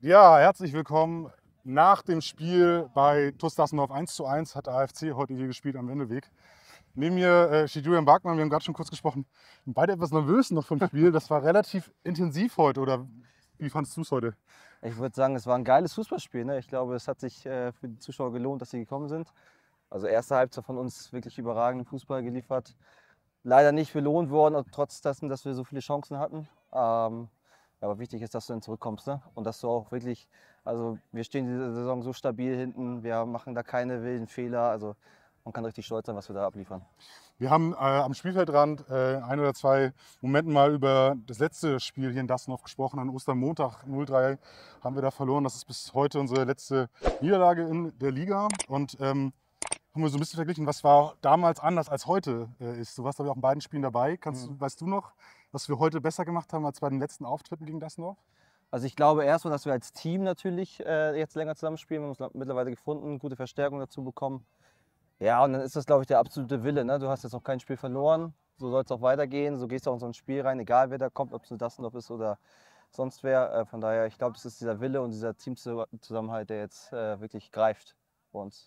Ja, herzlich willkommen. Nach dem Spiel bei TuS Dassendorf 1:1 hat der AFC heute hier gespielt am Wendeweg. Neben mir steht Julian Barkmann, wir haben gerade schon kurz gesprochen. Wir sind beide etwas nervös noch vom Spiel. Das war relativ intensiv heute, oder wie fandest du es heute? Ich würde sagen, es war ein geiles Fußballspiel. Ne? Ich glaube, es hat sich für die Zuschauer gelohnt, dass sie gekommen sind. Also erste Halbzeit von uns wirklich überragenden Fußball geliefert. Leider nicht belohnt worden, trotz dessen, dass wir so viele Chancen hatten. Aber wichtig ist, dass du dann zurückkommst, ne? Und dass du auch wirklich, also wir stehen diese Saison so stabil hinten, wir machen da keine wilden Fehler. Also man kann richtig stolz sein, was wir da abliefern. Wir haben am Spielfeldrand ein oder zwei Momenten mal über das letzte Spiel hier in Dassendorf gesprochen. An Ostermontag 0:3 haben wir da verloren. Das ist bis heute unsere letzte Niederlage in der Liga. Und haben wir so ein bisschen verglichen, was war damals anders als heute ist. Du warst aber auch in beiden Spielen dabei. Weißt du noch, was wir heute besser gemacht haben als bei den letzten Auftritten gegen Dassendorf? Also ich glaube erstmal, dass wir als Team natürlich jetzt länger zusammenspielen. Wir haben uns mittlerweile gefunden, gute Verstärkung dazu bekommen. Ja, und dann ist das, glaube ich, der absolute Wille. Ne? Du hast jetzt noch kein Spiel verloren, so soll es auch weitergehen. So gehst du auch in so ein Spiel rein, egal wer da kommt, ob es nur Dassendorf ist oder sonst wer. Von daher, ich glaube, das ist dieser Wille und dieser Teamzusammenhalt, der jetzt wirklich greift bei uns.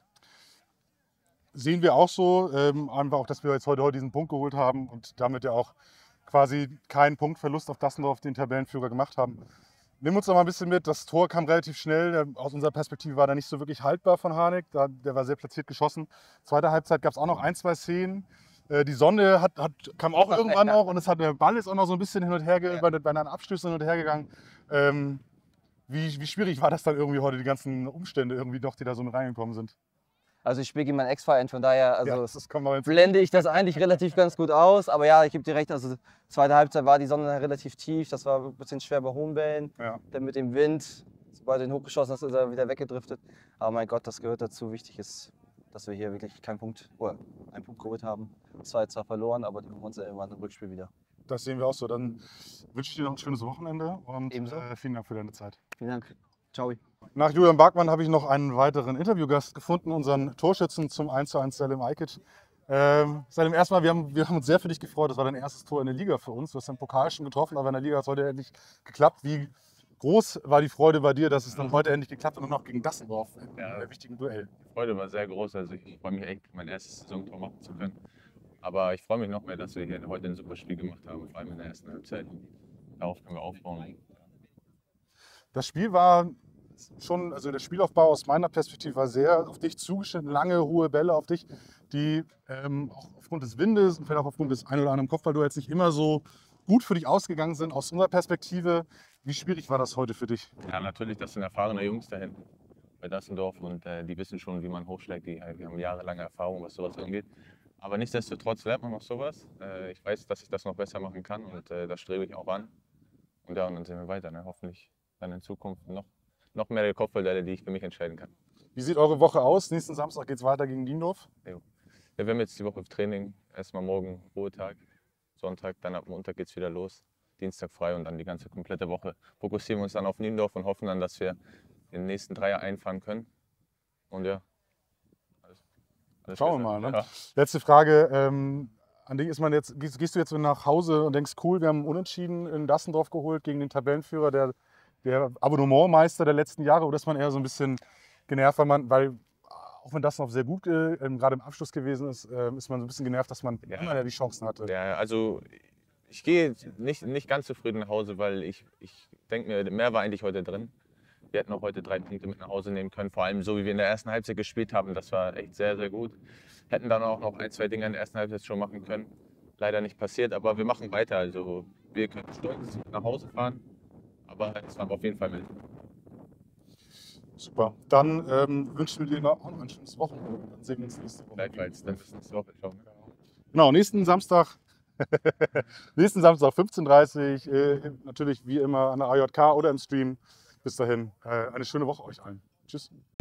Sehen wir auch so, einfach auch, dass wir jetzt heute diesen Punkt geholt haben und damit ja auch quasi keinen Punktverlust auf Dassendorf, den Tabellenführer, gemacht haben. Nimm uns noch mal ein bisschen mit, das Tor kam relativ schnell, aus unserer Perspektive war der nicht so wirklich haltbar von Harnik, der war sehr platziert geschossen. Zweite Halbzeit gab es auch noch ein, zwei Szenen. Die Sonne kam auch irgendwann noch und der Ball ist auch noch so ein bisschen hin und her, bei einer Abstöße hin und her gegangen. Wie schwierig war das dann irgendwie heute, die ganzen Umstände irgendwie noch, die da so mit reingekommen sind? Also ich spiele gegen meinen Ex-Verein, von daher blende ich das eigentlich relativ ganz gut aus. Aber ja, ich gebe dir recht, also zweite Halbzeit war die Sonne relativ tief, das war ein bisschen schwer bei hohen Bällen. Ja. Dann mit dem Wind, sobald du ihn hochgeschossen hast, ist er wieder weggedriftet. Aber mein Gott, das gehört dazu. Wichtig ist, dass wir hier wirklich keinen Punkt oder einen Punkt geholt haben. Zwar verloren, aber die bekommen uns ja irgendwann im Rückspiel wieder. Das sehen wir auch so. Dann wünsche ich dir noch ein schönes Wochenende und vielen Dank für deine Zeit. Vielen Dank. Ciao. Nach Julian Barkmann habe ich noch einen weiteren Interviewgast gefunden, unseren Torschützen zum 1:1 Selim Aykic. Selim, erstmal, wir haben uns sehr für dich gefreut. Das war dein erstes Tor in der Liga für uns. Du hast den Pokal schon getroffen, aber in der Liga hat es heute endlich geklappt. Wie groß war die Freude bei dir, dass es dann heute endlich geklappt hat und noch gegen Dassendorf in einem wichtigen Duell? Die Freude war sehr groß. Also ich freue mich echt, mein erstes Saisontor machen zu können. Aber ich freue mich noch mehr, dass wir hier heute ein super Spiel gemacht haben, vor allem in der ersten Halbzeit. Darauf können wir aufbauen. Das Spiel war schon, also der Spielaufbau aus meiner Perspektive war sehr auf dich zugeschnitten, lange, hohe Bälle auf dich, die auch aufgrund des Windes und vielleicht auch aufgrund des ein oder anderen Kopfballduells nicht immer so gut für dich ausgegangen sind. Aus unserer Perspektive, wie schwierig war das heute für dich? Ja, natürlich, das sind erfahrene Jungs da hinten bei Dassendorf und die wissen schon, wie man hochschlägt. Die haben jahrelange Erfahrung, was sowas angeht. Aber nichtsdestotrotz lernt man noch sowas. Ich weiß, dass ich das noch besser machen kann und das strebe ich auch an. Und ja, und dann sehen wir weiter. Ne? Hoffentlich dann in Zukunft noch mehr Kopfballduelle, die ich für mich entscheiden kann. Wie sieht eure Woche aus? Nächsten Samstag geht es weiter gegen Niendorf. Ja, wir haben jetzt die Woche Training. Erstmal morgen Ruhetag, Sonntag, dann ab Montag geht es wieder los. Dienstag frei und dann die ganze komplette Woche fokussieren wir uns dann auf Niendorf und hoffen dann, dass wir in den nächsten Dreier einfahren können. Und ja, alles schauen wir mal. Ne? Ja. Letzte Frage. An dich gehst du jetzt nach Hause und denkst, cool, wir haben Unentschieden in Dassendorf geholt gegen den Tabellenführer, der Abonnementmeister der letzten Jahre, oder ist man eher so ein bisschen genervt, weil auch wenn Dassendorf sehr gut gerade im Abschluss gewesen ist, ist man so ein bisschen genervt, dass man immer die Chancen hatte? Ja, also ich gehe nicht ganz zufrieden nach Hause, weil ich denke mir, mehr war eigentlich heute drin. Wir hätten auch heute 3 Punkte mit nach Hause nehmen können, vor allem so, wie wir in der ersten Halbzeit gespielt haben. Das war echt sehr, sehr gut. Hätten dann auch noch 1, 2 Dinge in der ersten Halbzeit schon machen können. Leider nicht passiert, aber wir machen weiter. Also wir können stolz nach Hause fahren, aber es war auf jeden Fall mit. Super. Dann wünschen wir dir auch noch ein schönes Wochenende. Dann sehen wir uns nächste Woche. Gleichfalls, dann bis nächste Woche. Ciao. Genau, nächsten Samstag 15:30 Uhr, natürlich wie immer an der AJK oder im Stream. Bis dahin, eine schöne Woche euch allen. Tschüss.